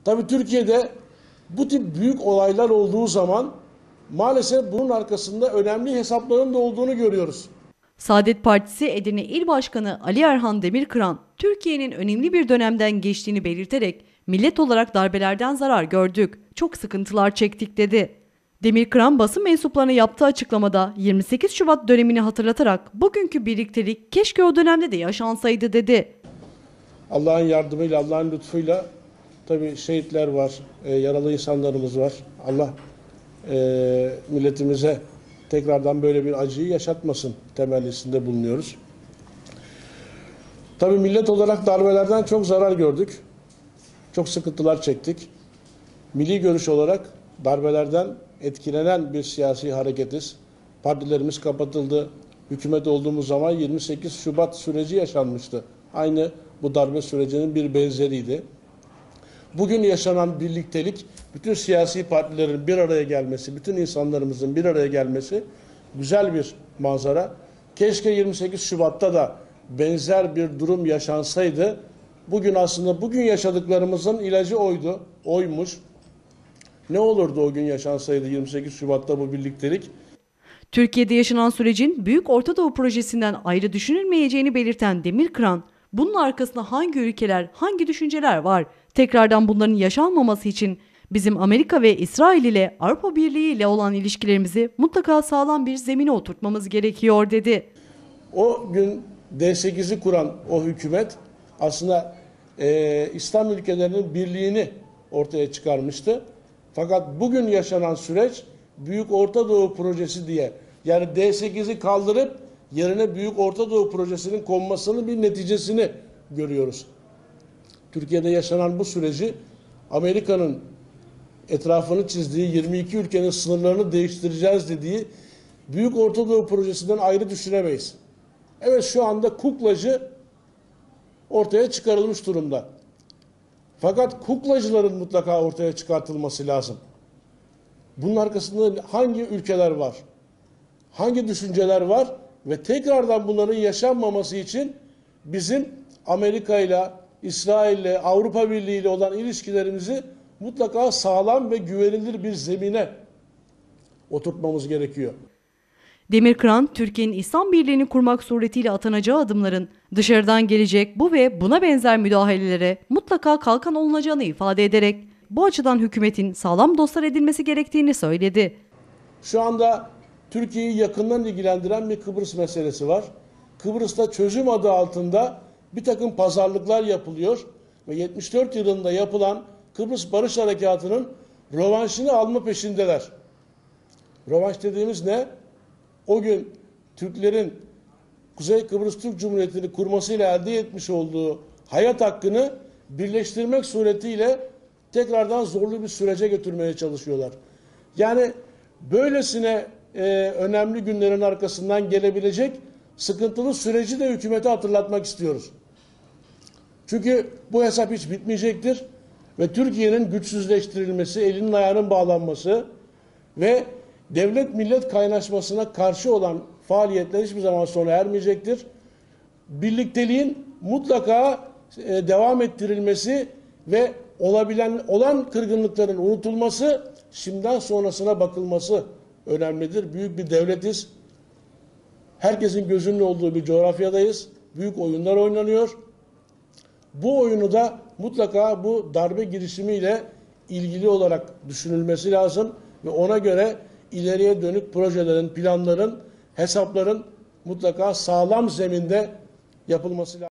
Tabii Türkiye'de bu tip büyük olaylar olduğu zaman maalesef bunun arkasında önemli hesapların da olduğunu görüyoruz. Saadet Partisi Edirne İl Başkanı Ali Erhan Demirkıran, Türkiye'nin önemli bir dönemden geçtiğini belirterek millet olarak darbelerden zarar gördük, çok sıkıntılar çektik dedi. Demirkıran basın mensuplarına yaptığı açıklamada 28 Şubat dönemini hatırlatarak bugünkü birliktelik keşke o dönemde de yaşansaydı dedi. Allah'ın yardımıyla, Allah'ın lütfuyla tabii şehitler var, yaralı insanlarımız var. Allah milletimize tekrardan böyle bir acıyı yaşatmasın temennisinde bulunuyoruz. Tabii millet olarak darbelerden çok zarar gördük. Çok sıkıntılar çektik. Milli görüş olarak darbelerden etkilenen bir siyasi hareketiz. Partilerimiz kapatıldı. Hükümet olduğumuz zaman 28 Şubat süreci yaşanmıştı. Aynı bu darbe sürecinin bir benzeriydi. Bugün yaşanan birliktelik, bütün siyasi partilerin bir araya gelmesi, bütün insanlarımızın bir araya gelmesi güzel bir manzara. Keşke 28 Şubat'ta da benzer bir durum yaşansaydı. Bugün aslında bugün yaşadıklarımızın ilacı oymuş. Ne olurdu o gün yaşansaydı 28 Şubat'ta bu birliktelik? Türkiye'de yaşanan sürecin Büyük Orta Doğu Projesi'nden ayrı düşünülmeyeceğini belirten Demirkıran, bunun arkasında hangi ülkeler, hangi düşünceler var? Tekrardan bunların yaşanmaması için bizim Amerika ve İsrail ile Avrupa Birliği ile olan ilişkilerimizi mutlaka sağlam bir zemine oturtmamız gerekiyor dedi. O gün D8'i kuran o hükümet aslında İslam ülkelerinin birliğini ortaya çıkarmıştı. Fakat bugün yaşanan süreç Büyük Orta Doğu Projesi diye, yani D8'i kaldırıp yerine Büyük Orta Doğu Projesi'nin konmasının bir neticesini görüyoruz. Türkiye'de yaşanan bu süreci Amerika'nın etrafını çizdiği 22 ülkenin sınırlarını değiştireceğiz dediği Büyük Orta Doğu Projesi'nden ayrı düşünemeyiz. Evet, şu anda kuklacı ortaya çıkarılmış durumda. Fakat kuklacıların mutlaka ortaya çıkartılması lazım. Bunun arkasında hangi ülkeler var? Hangi düşünceler var? Ve tekrardan bunların yaşanmaması için bizim Amerika ile, İsrail ile, Avrupa Birliği ile olan ilişkilerimizi mutlaka sağlam ve güvenilir bir zemine oturtmamız gerekiyor. Demirkıran, Türkiye'nin İslam Birliği'ni kurmak suretiyle atanacağı adımların dışarıdan gelecek bu ve buna benzer müdahalelere mutlaka kalkan olunacağını ifade ederek bu açıdan hükümetin sağlam dostlar edilmesi gerektiğini söyledi. Şu anda Türkiye'yi yakından ilgilendiren bir Kıbrıs meselesi var. Kıbrıs'ta çözüm adı altında bir takım pazarlıklar yapılıyor ve 74 yılında yapılan Kıbrıs Barış Harekatı'nın rövanşını alma peşindeler. Rövanş dediğimiz ne? O gün Türklerin Kuzey Kıbrıs Türk Cumhuriyeti'ni kurmasıyla elde etmiş olduğu hayat hakkını birleştirmek suretiyle tekrardan zorlu bir sürece götürmeye çalışıyorlar. Yani böylesine önemli günlerin arkasından gelebilecek sıkıntılı süreci de hükümete hatırlatmak istiyoruz. Çünkü bu hesap hiç bitmeyecektir ve Türkiye'nin güçsüzleştirilmesi, elinin ayağının bağlanması ve devlet millet kaynaşmasına karşı olan faaliyetler hiçbir zaman sona ermeyecektir. Birlikteliğin mutlaka devam ettirilmesi ve olan kırgınlıkların unutulması, şimdiden sonrasına bakılması önemlidir. Büyük bir devletiz. Herkesin gözünün olduğu bir coğrafyadayız. Büyük oyunlar oynanıyor. Bu oyunu da mutlaka bu darbe girişimiyle ilgili olarak düşünülmesi lazım ve ona göre ileriye dönük projelerin, planların, hesapların mutlaka sağlam zeminde yapılması lazım.